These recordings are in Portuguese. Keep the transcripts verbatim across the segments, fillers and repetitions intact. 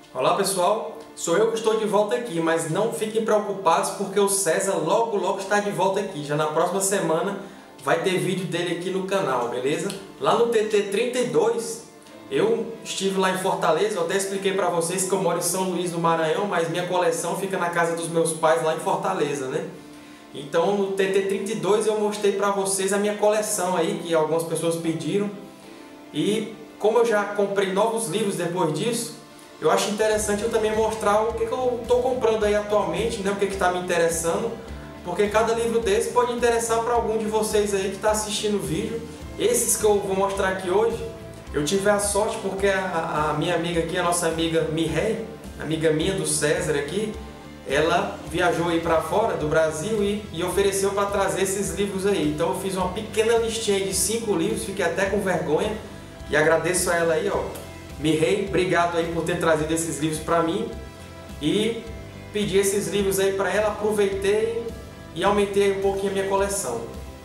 Olá pessoal, sou eu que estou de volta aqui, mas não fiquem preocupados porque o César logo logo está de volta aqui. Já na próxima semana vai ter vídeo dele aqui no canal, beleza? Lá no T T trinta e dois, eu estive lá em Fortaleza, eu até expliquei para vocês que eu moro em São Luís do Maranhão, mas minha coleção fica na casa dos meus pais lá em Fortaleza, né? Então no T T trinta e dois eu mostrei para vocês a minha coleção aí, que algumas pessoas pediram. E como eu já comprei novos livros depois disso, eu acho interessante eu também mostrar o que, que eu estou comprando aí atualmente, né? O que está me interessando, porque cada livro desse pode interessar para algum de vocês aí que está assistindo o vídeo. Esses que eu vou mostrar aqui hoje, eu tive a sorte porque a, a minha amiga aqui, a nossa amiga Mirei, amiga minha do César aqui, ela viajou aí para fora do Brasil e, e ofereceu para trazer esses livros aí. Então eu fiz uma pequena listinha de cinco livros, fiquei até com vergonha e agradeço a ela aí, ó. Mirei, obrigado aí por ter trazido esses livros para mim e pedi esses livros aí para ela, aproveitei e aumentei um pouquinho a minha coleção.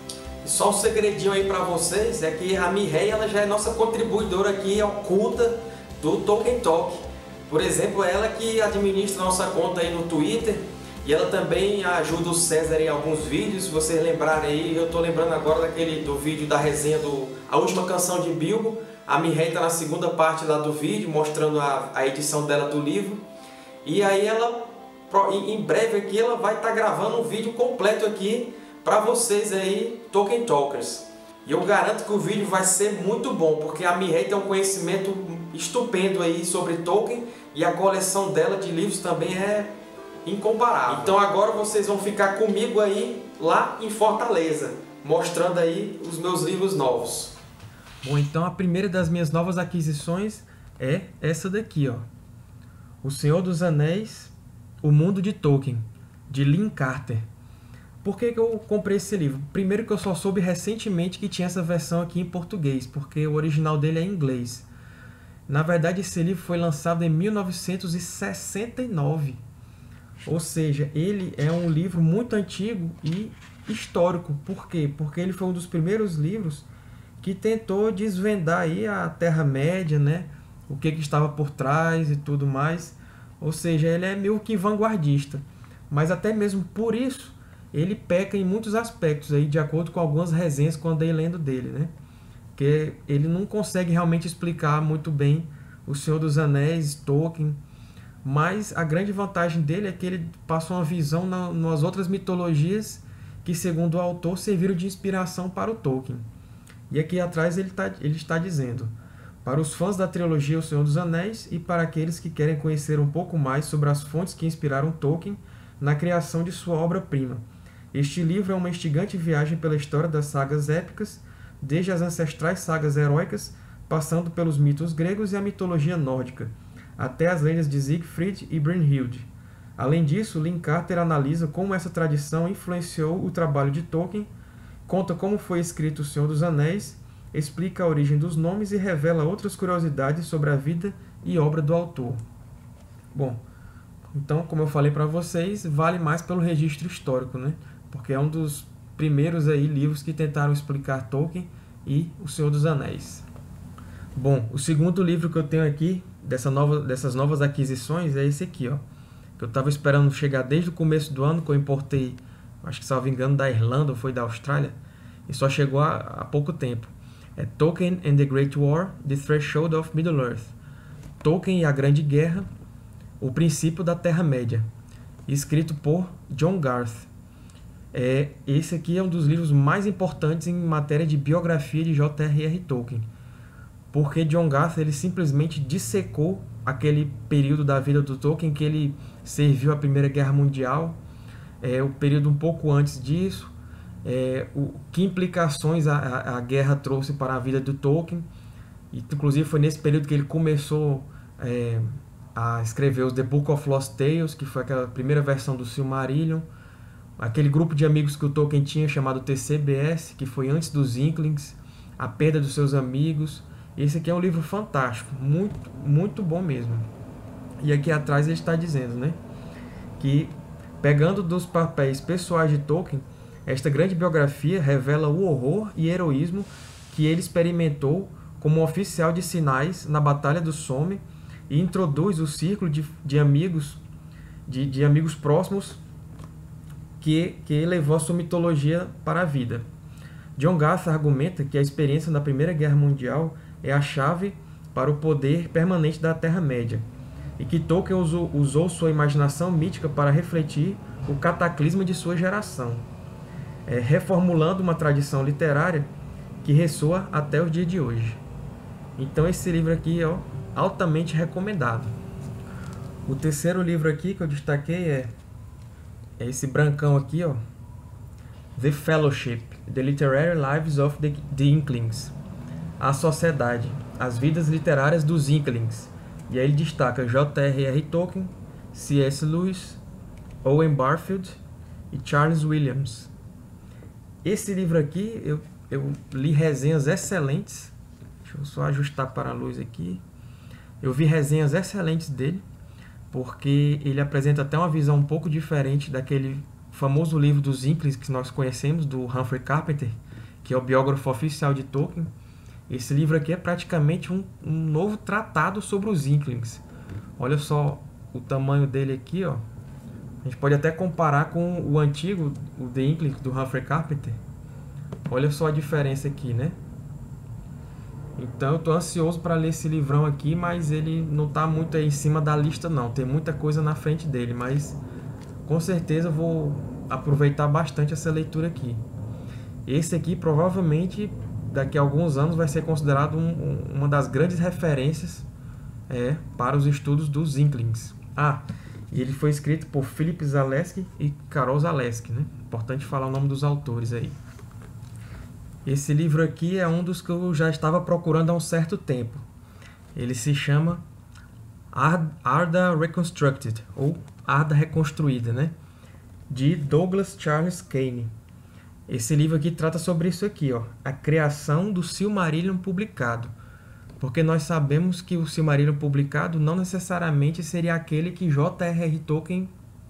E só um segredinho aí para vocês é que a Mirei, ela já é nossa contribuidora aqui oculta do Tolkien Talk. Por exemplo, ela que administra nossa conta aí no Twitter e ela também ajuda o César em alguns vídeos. Se vocês lembrarem aí, eu estou lembrando agora daquele do vídeo da resenha do A Última Canção de Bilbo. A Mirei está na segunda parte lá do vídeo, mostrando a, a edição dela do livro. E aí ela, em breve aqui, ela vai estar tá gravando um vídeo completo aqui para vocês aí, Tolkien Talkers. E eu garanto que o vídeo vai ser muito bom, porque a Mirei tem um conhecimento estupendo aí sobre Tolkien e a coleção dela de livros também é incomparável. Então agora vocês vão ficar comigo aí lá em Fortaleza, mostrando aí os meus livros novos. Bom, então a primeira das minhas novas aquisições é essa daqui, ó. O Senhor dos Anéis, O Mundo de Tolkien, de Lin Carter. Por que que eu comprei esse livro? Primeiro que eu só soube recentemente que tinha essa versão aqui em português, porque o original dele é em inglês. Na verdade, esse livro foi lançado em mil novecentos e sessenta e nove. Ou seja, ele é um livro muito antigo e histórico. Por quê? Porque ele foi um dos primeiros livros que tentou desvendar aí a Terra-média, né? O que, que estava por trás e tudo mais. Ou seja, ele é meio que vanguardista. Mas até mesmo por isso, ele peca em muitos aspectos, aí, de acordo com algumas resenhas que eu andei lendo dele, né? Que ele não consegue realmente explicar muito bem o Senhor dos Anéis, Tolkien. Mas a grande vantagem dele é que ele passa uma visão na, nas outras mitologias que, segundo o autor, serviram de inspiração para o Tolkien. E aqui atrás ele, tá, ele está dizendo: para os fãs da trilogia O Senhor dos Anéis e para aqueles que querem conhecer um pouco mais sobre as fontes que inspiraram Tolkien na criação de sua obra-prima. Este livro é uma instigante viagem pela história das sagas épicas, desde as ancestrais sagas heróicas, passando pelos mitos gregos e a mitologia nórdica, até as lendas de Siegfried e Brynhilde. Além disso, Lin Carter analisa como essa tradição influenciou o trabalho de Tolkien, conta como foi escrito O Senhor dos Anéis, explica a origem dos nomes e revela outras curiosidades sobre a vida e obra do autor. Bom, então, como eu falei para vocês, vale mais pelo registro histórico, né? Porque é um dos primeiros aí livros que tentaram explicar Tolkien e O Senhor dos Anéis. Bom, o segundo livro que eu tenho aqui, dessa nova, dessas novas aquisições, é esse aqui, ó, que eu estava esperando chegar desde o começo do ano, que eu importei, acho que, salvo engano, da Irlanda ou foi da Austrália, e só chegou há, há pouco tempo. É Tolkien and the Great War, The Threshold of Middle-earth. Tolkien e a Grande Guerra, O Princípio da Terra-média, escrito por John Garth. É, esse aqui é um dos livros mais importantes em matéria de biografia de J R R Tolkien, porque John Garth ele simplesmente dissecou aquele período da vida do Tolkien que ele serviu a Primeira Guerra Mundial, é, o período um pouco antes disso, é, o, que implicações a, a, a guerra trouxe para a vida do Tolkien. E, inclusive foi nesse período que ele começou é, a escrever os The Book of Lost Tales, que foi aquela primeira versão do Silmarillion, aquele grupo de amigos que o Tolkien tinha chamado T C B S, que foi antes dos Inklings, a perda dos seus amigos. Esse aqui é um livro fantástico, muito, muito bom mesmo. E aqui atrás ele está dizendo, né, que, pegando dos papéis pessoais de Tolkien, esta grande biografia revela o horror e heroísmo que ele experimentou como oficial de sinais na Batalha do Somme e introduz o círculo de, de amigos, de, de amigos próximos que, que levou a sua mitologia para a vida. John Garth argumenta que a experiência da Primeira Guerra Mundial é a chave para o poder permanente da Terra-média, e que Tolkien usou, usou sua imaginação mítica para refletir o cataclisma de sua geração, é, reformulando uma tradição literária que ressoa até os dias de hoje. Então esse livro aqui é ó, altamente recomendado. O terceiro livro aqui que eu destaquei é, é esse brancão aqui, ó, The Fellowship, The Literary Lives of the, the Inklings, A Sociedade, As Vidas Literárias dos Inklings. E aí ele destaca J R R Tolkien, C S Lewis, Owen Barfield e Charles Williams. Esse livro aqui, eu, eu li resenhas excelentes. Deixa eu só ajustar para a luz aqui. Eu vi resenhas excelentes dele, porque ele apresenta até uma visão um pouco diferente daquele famoso livro dos Inklings que nós conhecemos, do Humphrey Carpenter, que é o biógrafo oficial de Tolkien. Esse livro aqui é praticamente um, um novo tratado sobre os Inklings. Olha só o tamanho dele aqui, ó. A gente pode até comparar com o antigo, o The Inklings, do Humphrey Carpenter. Olha só a diferença aqui, né? Então eu estou ansioso para ler esse livrão aqui, mas ele não está muito aí em cima da lista não. Tem muita coisa na frente dele, mas com certeza eu vou aproveitar bastante essa leitura aqui. Esse aqui provavelmente daqui a alguns anos vai ser considerado um, um, uma das grandes referências é, para os estudos dos Inklings. Ah, e ele foi escrito por Philip Zaleski e Carol Zaleski, né? Importante falar o nome dos autores aí. Esse livro aqui é um dos que eu já estava procurando há um certo tempo. Ele se chama Arda Reconstructed, ou Arda Reconstruída, né? De Douglas Charles Kane. Esse livro aqui trata sobre isso aqui, ó, a criação do Silmarillion publicado. Porque nós sabemos que o Silmarillion publicado não necessariamente seria aquele que J R R Tolkien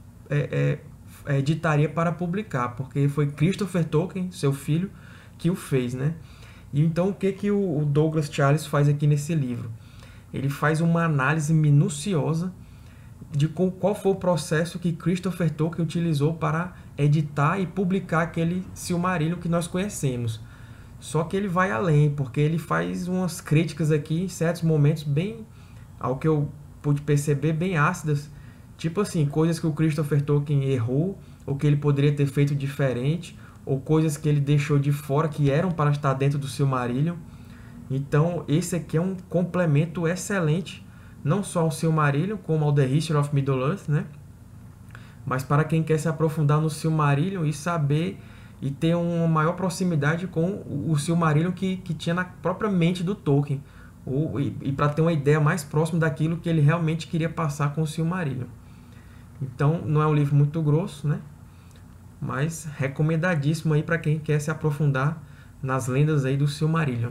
é, é, editaria para publicar, porque foi Christopher Tolkien, seu filho, que o fez, né? E então o que, que o Douglas Charles faz aqui nesse livro? Ele faz uma análise minuciosa de qual foi o processo que Christopher Tolkien utilizou para editar e publicar aquele Silmarillion que nós conhecemos. Só que ele vai além, porque ele faz umas críticas aqui em certos momentos bem, ao que eu pude perceber, bem ácidas. Tipo assim, coisas que o Christopher Tolkien errou, ou que ele poderia ter feito diferente, ou coisas que ele deixou de fora que eram para estar dentro do Silmarillion. Então esse aqui é um complemento excelente, não só ao Silmarillion, como ao The History of Middle-earth, né? Mas para quem quer se aprofundar no Silmarillion e saber e ter uma maior proximidade com o Silmarillion que, que tinha na própria mente do Tolkien, ou, e, e para ter uma ideia mais próxima daquilo que ele realmente queria passar com o Silmarillion. Então não é um livro muito grosso, né? Mas recomendadíssimo aí para quem quer se aprofundar nas lendas aí do Silmarillion.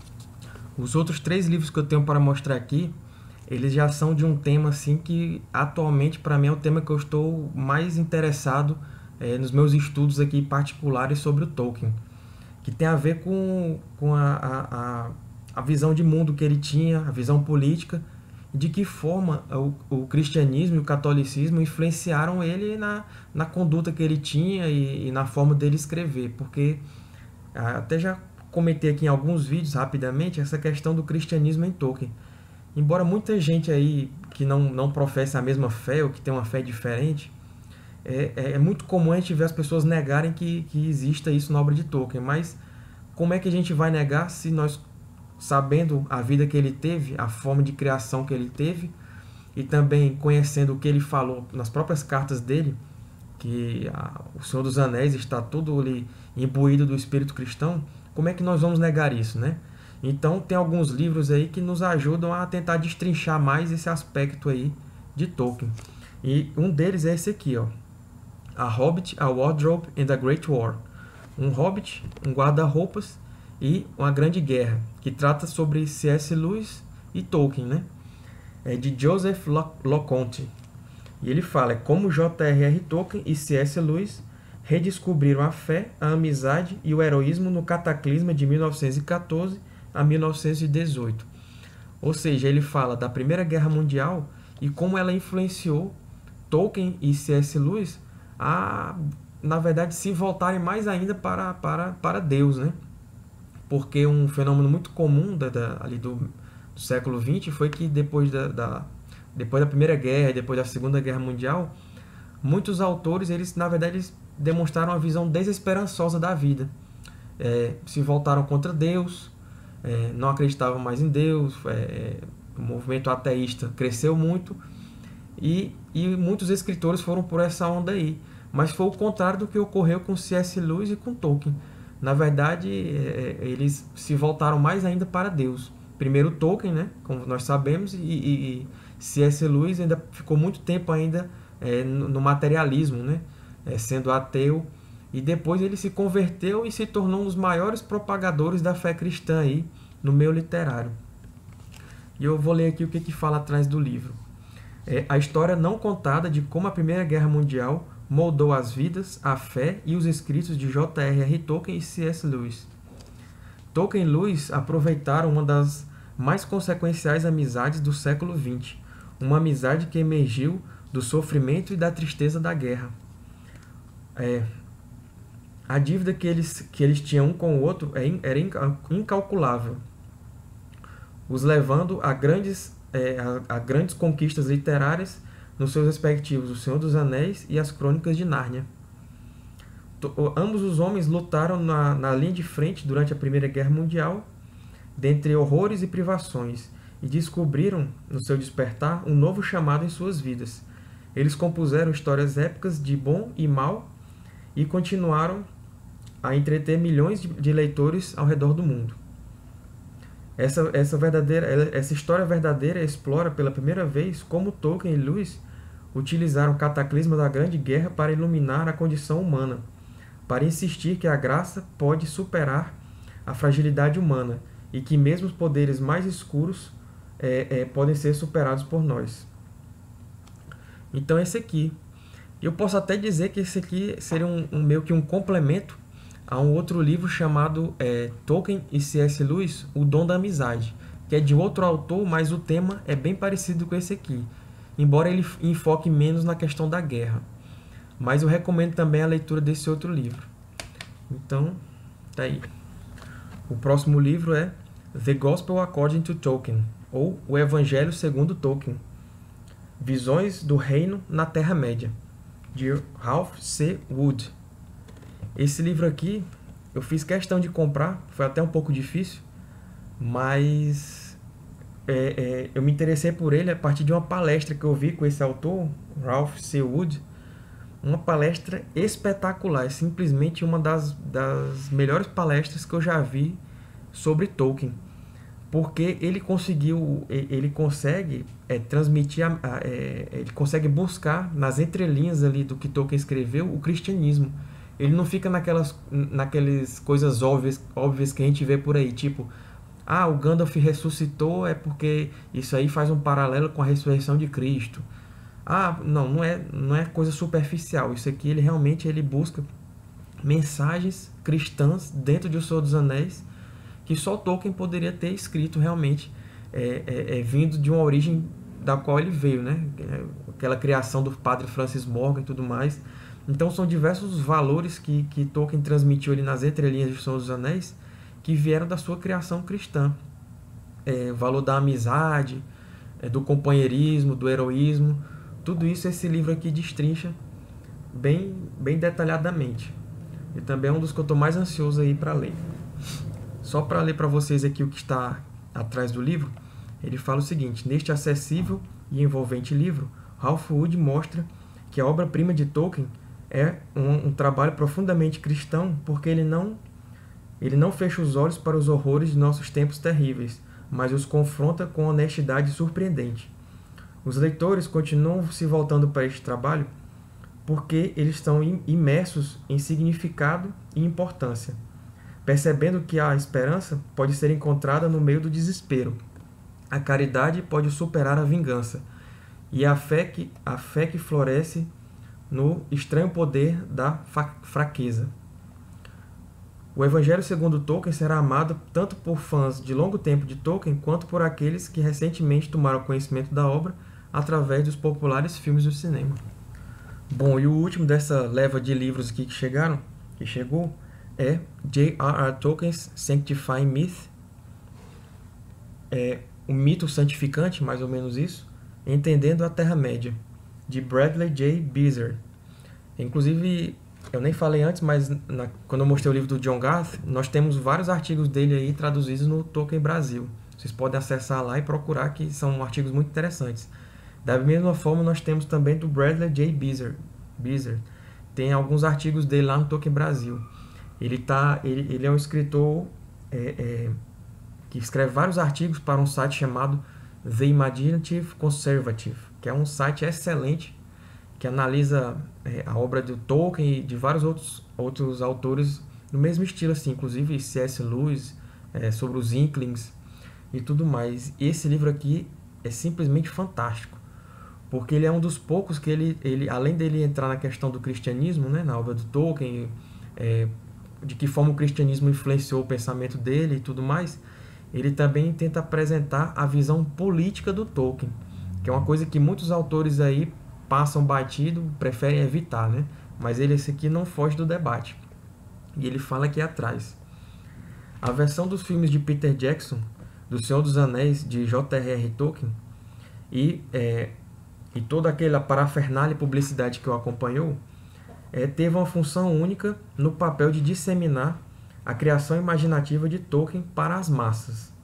Os outros três livros que eu tenho para mostrar aqui, eles já são de um tema assim que atualmente para mim é o tema que eu estou mais interessado é, nos meus estudos aqui particulares sobre o Tolkien, que tem a ver com, com a, a, a visão de mundo que ele tinha, a visão política, e de que forma o, o cristianismo e o catolicismo influenciaram ele na, na conduta que ele tinha e, e na forma dele escrever, porque até já comentei aqui em alguns vídeos rapidamente essa questão do cristianismo em Tolkien. Embora muita gente aí que não, não professa a mesma fé ou que tem uma fé diferente, é, é muito comum a gente ver as pessoas negarem que, que exista isso na obra de Tolkien. Mas como é que a gente vai negar se nós, sabendo a vida que ele teve, a forma de criação que ele teve, e também conhecendo o que ele falou nas próprias cartas dele, que a, o Senhor dos Anéis está todo ali imbuído do espírito cristão, como é que nós vamos negar isso, né? Então tem alguns livros aí que nos ajudam a tentar destrinchar mais esse aspecto aí de Tolkien. E um deles é esse aqui, ó, A Hobbit, A Wardrobe and a Great War. Um Hobbit, um guarda-roupas e uma grande guerra, que trata sobre C S Lewis e Tolkien, né? É de Joseph LeConte. E ele fala, é como J R R Tolkien e C S Lewis redescobriram a fé, a amizade e o heroísmo no cataclisma de mil novecentos e quatorze a mil novecentos e dezoito. Ou seja, ele fala da Primeira Guerra Mundial e como ela influenciou Tolkien e C S Lewis a, na verdade, se voltarem mais ainda para, para, para Deus, né? Porque um fenômeno muito comum da, da, ali do, do século vinte foi que depois da, da, depois da Primeira Guerra e depois da Segunda Guerra Mundial, muitos autores, eles, na verdade, eles demonstraram uma visão desesperançosa da vida. É, se voltaram contra Deus, é, não acreditavam mais em Deus, é, o movimento ateísta cresceu muito e, e muitos escritores foram por essa onda aí. Mas foi o contrário do que ocorreu com C S Lewis e com Tolkien. Na verdade, é, eles se voltaram mais ainda para Deus. Primeiro Tolkien, né, como nós sabemos, e, e, e C S Lewis ainda ficou muito tempo ainda é, no, no materialismo, né, é, sendo ateu. E depois ele se converteu e se tornou um dos maiores propagadores da fé cristã aí no meio literário. E eu vou ler aqui o que, que fala atrás do livro. É a história não contada de como a Primeira Guerra Mundial moldou as vidas, a fé e os escritos de J R R Tolkien e C S Lewis. Tolkien e Lewis aproveitaram uma das mais consequenciais amizades do século vinte, uma amizade que emergiu do sofrimento e da tristeza da guerra. É, a dívida que eles, que eles tinham um com o outro era incalculável, os levando a grandes, é, a, a grandes conquistas literárias nos seus respectivos O Senhor dos Anéis e As Crônicas de Nárnia. Ambos os homens lutaram na, na linha de frente durante a Primeira Guerra Mundial, dentre horrores e privações, e descobriram, no seu despertar, um novo chamado em suas vidas. Eles compuseram histórias épicas de bom e mal e continuaram a entreter milhões de, de leitores ao redor do mundo. Essa, essa, verdadeira, essa história verdadeira explora pela primeira vez como Tolkien e Lewis utilizaram o cataclisma da Grande Guerra para iluminar a condição humana, para insistir que a graça pode superar a fragilidade humana e que mesmo os poderes mais escuros é, é, podem ser superados por nós. Então esse aqui, eu posso até dizer que esse aqui seria um, um meio que um complemento a um outro livro chamado é, Tolkien e C S Lewis, O Dom da Amizade, que é de outro autor, mas o tema é bem parecido com esse aqui, embora ele enfoque menos na questão da guerra. Mas eu recomendo também a leitura desse outro livro. Então, tá aí. O próximo livro é The Gospel According to Tolkien, ou O Evangelho segundo Tolkien, Visões do Reino na Terra-média, de Ralph C. Wood. Esse livro aqui, eu fiz questão de comprar, foi até um pouco difícil, mas é, é, eu me interessei por ele a partir de uma palestra que eu vi com esse autor, Ralph C. Wood, uma palestra espetacular, é simplesmente uma das, das melhores palestras que eu já vi sobre Tolkien, porque ele conseguiu, ele consegue é, transmitir, a, a, é, ele consegue buscar nas entrelinhas ali do que Tolkien escreveu o cristianismo. Ele não fica naquelas, naquelas coisas óbvias, óbvias que a gente vê por aí, tipo, ah, o Gandalf ressuscitou é porque isso aí faz um paralelo com a ressurreição de Cristo. Ah, não, não é, não é coisa superficial. Isso aqui ele realmente ele busca mensagens cristãs dentro de O Senhor dos Anéis que só Tolkien poderia ter escrito realmente, é, é, é, vindo de uma origem da qual ele veio, né? Aquela criação do padre Francis Morgan e tudo mais. Então são diversos valores que, que Tolkien transmitiu ali nas entrelinhas de O Senhor dos Anéis que vieram da sua criação cristã. É, o valor da amizade, é, do companheirismo, do heroísmo, tudo isso esse livro aqui destrincha bem, bem detalhadamente. E também é um dos que eu estou mais ansioso aí para ler. Só para ler para vocês aqui o que está atrás do livro, ele fala o seguinte: neste acessível e envolvente livro, Ralph Wood mostra que a obra-prima de Tolkien é um, um trabalho profundamente cristão, porque ele não, ele não fecha os olhos para os horrores de nossos tempos terríveis, mas os confronta com honestidade surpreendente. Os leitores continuam se voltando para este trabalho porque eles estão imersos em significado e importância, percebendo que a esperança pode ser encontrada no meio do desespero, a caridade pode superar a vingança, e a fé que, a fé que floresce no estranho poder da fraqueza. O Evangelho segundo Tolkien será amado tanto por fãs de longo tempo de Tolkien, quanto por aqueles que recentemente tomaram conhecimento da obra através dos populares filmes do cinema. Bom, e o último dessa leva de livros aqui que chegaram, que chegou, é J R R Tolkien's Sanctifying Myth, é o mito santificante, mais ou menos isso, Entendendo a Terra-média, de Bradley J. Beezer. Inclusive, eu nem falei antes, mas na, quando eu mostrei o livro do John Garth, nós temos vários artigos dele aí traduzidos no Tolkien Brasil. Vocês podem acessar lá e procurar, que são artigos muito interessantes. Da mesma forma, nós temos também do Bradley J. Beezer. Beezer. Tem alguns artigos dele lá no Tolkien Brasil. Ele, tá, ele, ele é um escritor é, é, que escreve vários artigos para um site chamado The Imaginative Conservative, que é um site excelente que analisa é, a obra do Tolkien e de vários outros, outros autores no mesmo estilo, assim, inclusive C S Lewis, é, sobre os Inklings e tudo mais. E esse livro aqui é simplesmente fantástico, porque ele é um dos poucos que ele, ele além dele entrar na questão do cristianismo, né, na obra do Tolkien, é, de que forma o cristianismo influenciou o pensamento dele e tudo mais, ele também tenta apresentar a visão política do Tolkien, que é uma coisa que muitos autores aí passam batido, preferem evitar, né? Mas ele, esse aqui não foge do debate. E ele fala aqui atrás: a versão dos filmes de Peter Jackson, do Senhor dos Anéis, de J R R Tolkien, e, é, e toda aquela parafernália e publicidade que o acompanhou, é, teve uma função única no papel de disseminar a criação imaginativa de Tolkien para as massas.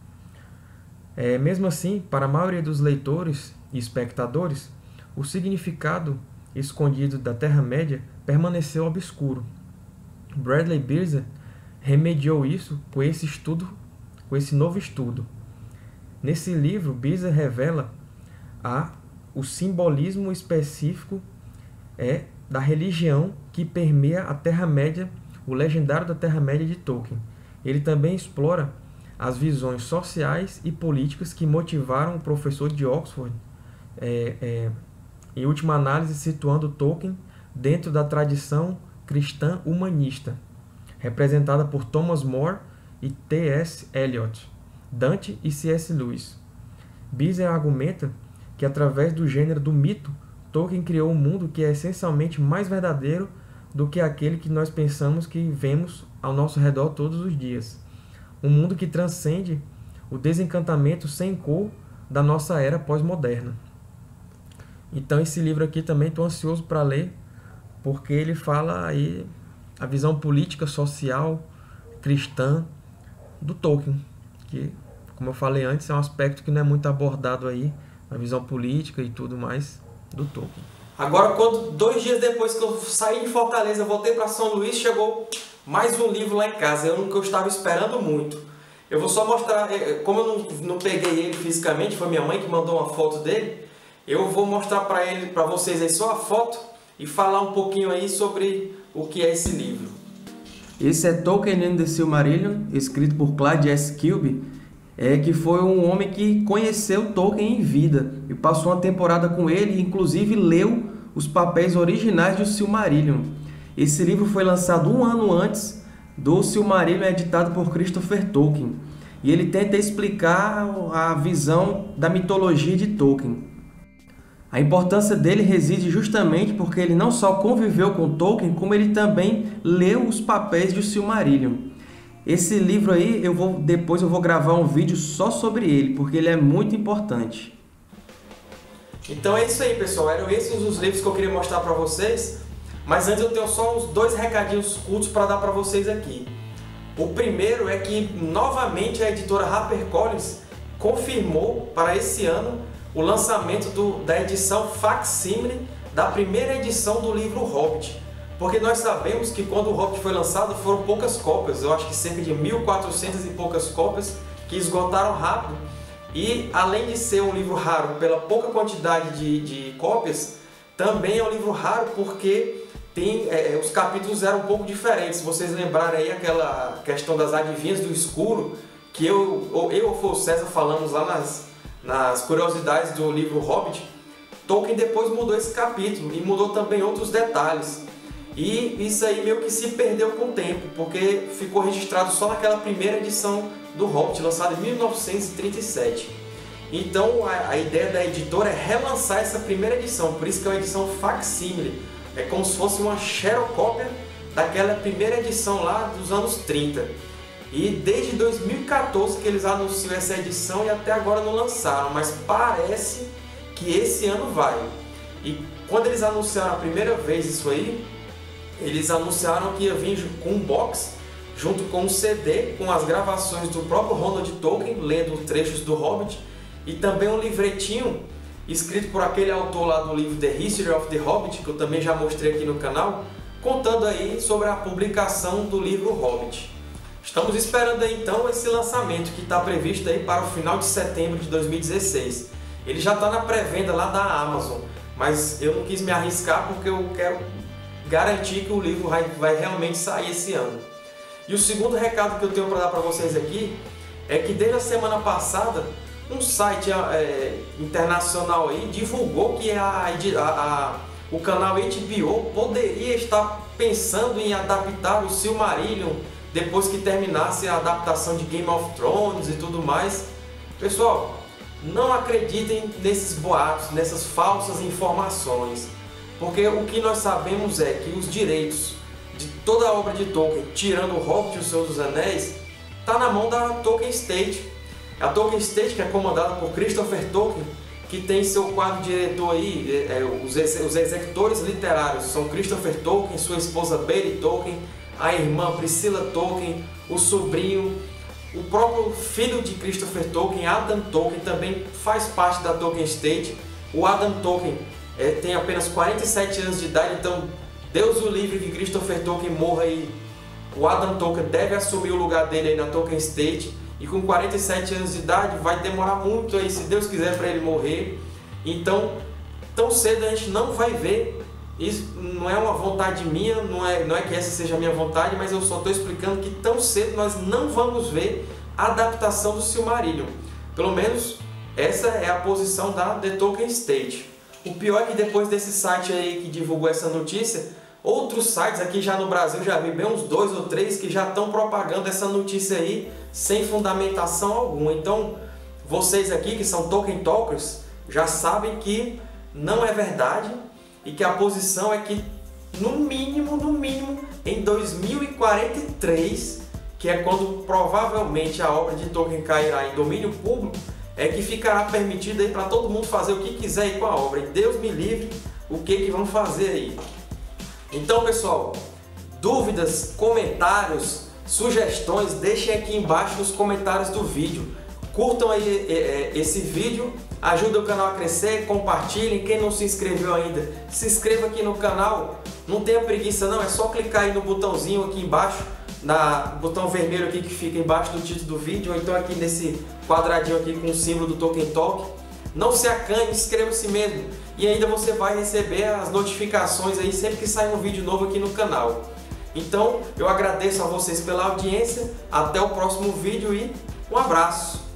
É, mesmo assim, para a maioria dos leitores e espectadores, o significado escondido da Terra-média permaneceu obscuro. Bradley Beezer remediou isso com esse estudo, com esse novo estudo. Nesse livro, Beezer revela a, o simbolismo específico é, da religião que permeia a Terra-média, o legendário da Terra-média de Tolkien. Ele também explora as visões sociais e políticas que motivaram o professor de Oxford, é, é, em última análise, situando Tolkien dentro da tradição cristã humanista, representada por Thomas More e T S Eliot, Dante e C S Lewis. Beezer argumenta que, através do gênero do mito, Tolkien criou um mundo que é essencialmente mais verdadeiro do que aquele que nós pensamos que vemos ao nosso redor todos os dias. Um mundo que transcende o desencantamento sem cor da nossa era pós-moderna. Então esse livro aqui também estou ansioso para ler, porque ele fala aí a visão política, social, cristã do Tolkien, que, como eu falei antes, é um aspecto que não é muito abordado aí, a visão política e tudo mais do Tolkien. Agora, quando dois dias depois que eu saí de Fortaleza, voltei para São Luís, chegou mais um livro lá em casa, eu que eu estava esperando muito. Eu vou só mostrar, como eu não, não peguei ele fisicamente, foi minha mãe que mandou uma foto dele, eu vou mostrar para ele, para vocês aí só a foto e falar um pouquinho aí sobre o que é esse livro. Esse é Tolkien and the Silmarillion, escrito por Clyde S. Kilby, é, que foi um homem que conheceu Tolkien em vida e passou uma temporada com ele e inclusive leu os papéis originais do Silmarillion. Esse livro foi lançado um ano antes do Silmarillion, editado por Christopher Tolkien, e ele tenta explicar a visão da mitologia de Tolkien. A importância dele reside justamente porque ele não só conviveu com Tolkien, como ele também leu os papéis do Silmarillion. Esse livro aí, eu vou, depois eu vou gravar um vídeo só sobre ele, porque ele é muito importante. Então é isso aí, pessoal. Eram esses os livros que eu queria mostrar para vocês. Mas antes eu tenho só uns dois recadinhos curtos para dar para vocês aqui. O primeiro é que, novamente, a editora HarperCollins confirmou para esse ano o lançamento do, da edição facsímile da primeira edição do livro Hobbit. Porque nós sabemos que quando o Hobbit foi lançado foram poucas cópias, eu acho que cerca de mil e quatrocentas e poucas cópias, que esgotaram rápido. E além de ser um livro raro pela pouca quantidade de, de cópias, também é um livro raro porque tem, é, os capítulos eram um pouco diferentes. Se vocês lembrarem aí aquela questão das adivinhas do escuro, que eu ou eu ou o César falamos lá nas, nas curiosidades do livro Hobbit, Tolkien depois mudou esse capítulo e mudou também outros detalhes. E isso aí meio que se perdeu com o tempo, porque ficou registrado só naquela primeira edição do Hobbit, lançada em mil novecentos e trinta e sete. Então a, a ideia da editora é relançar essa primeira edição, por isso que é uma edição facsímile. É como se fosse uma xerocópia daquela primeira edição lá dos anos trinta. E desde dois mil e quatorze que eles anunciam essa edição e até agora não lançaram, mas parece que esse ano vai. E quando eles anunciaram a primeira vez isso aí, eles anunciaram que ia vir com um box, junto com um C D, com as gravações do próprio Ronald Tolkien, lendo trechos do Hobbit, e também um livretinho escrito por aquele autor lá do livro The History of the Hobbit, que eu também já mostrei aqui no canal, contando aí sobre a publicação do livro Hobbit. Estamos esperando aí então esse lançamento que está previsto aí para o final de setembro de dois mil e dezesseis. Ele já está na pré-venda lá da Amazon, mas eu não quis me arriscar porque eu quero garantir que o livro vai, vai realmente sair esse ano. E o segundo recado que eu tenho para dar para vocês aqui é que desde a semana passada um site é, internacional aí divulgou que a, a, a, o canal H B O poderia estar pensando em adaptar o Silmarillion depois que terminasse a adaptação de Game of Thrones e tudo mais. Pessoal, não acreditem nesses boatos, nessas falsas informações, porque o que nós sabemos é que os direitos de toda a obra de Tolkien, tirando o Hobbit e o Senhor dos Anéis, está na mão da Tolkien Estate. A Tolkien Estate, que é comandada por Christopher Tolkien, que tem seu quadro diretor aí, é, os, ex os executores literários são Christopher Tolkien, sua esposa Bailey Tolkien, a irmã Priscilla Tolkien, o sobrinho, o próprio filho de Christopher Tolkien, Adam Tolkien, também faz parte da Tolkien Estate. O Adam Tolkien é, tem apenas quarenta e sete anos de idade, então Deus o livre que Christopher Tolkien morra e o Adam Tolkien deve assumir o lugar dele aí na Tolkien Estate. E com quarenta e sete anos de idade vai demorar muito aí, se Deus quiser, para ele morrer. Então, tão cedo a gente não vai ver. Isso não é uma vontade minha, não é, não é que essa seja a minha vontade, mas eu só estou explicando que tão cedo nós não vamos ver a adaptação do Silmarillion. Pelo menos essa é a posição da The Tolkien Estate. O pior é que depois desse site aí que divulgou essa notícia, outros sites aqui já no Brasil, já vi bem uns dois ou três que já estão propagando essa notícia aí sem fundamentação alguma. Então, vocês aqui que são Tolkien Talkers já sabem que não é verdade e que a posição é que no mínimo, no mínimo, em dois mil e quarenta e três, que é quando provavelmente a obra de Tolkien cairá em domínio público, é que ficará permitido aí para todo mundo fazer o que quiser aí com a obra. E Deus me livre o que que vão fazer aí. Então, pessoal, dúvidas, comentários, sugestões, deixem aqui embaixo nos comentários do vídeo. Curtam aí é, esse vídeo, ajuda o canal a crescer, compartilhem. Quem não se inscreveu ainda, se inscreva aqui no canal. Não tenha preguiça não, é só clicar aí no botãozinho aqui embaixo, na botão vermelho aqui que fica embaixo do título do vídeo, ou então aqui nesse quadradinho aqui com o símbolo do Tolkien Talk. Não se acanhe, inscreva-se mesmo. E ainda você vai receber as notificações aí sempre que sair um vídeo novo aqui no canal. Então, eu agradeço a vocês pela audiência, até o próximo vídeo e um abraço!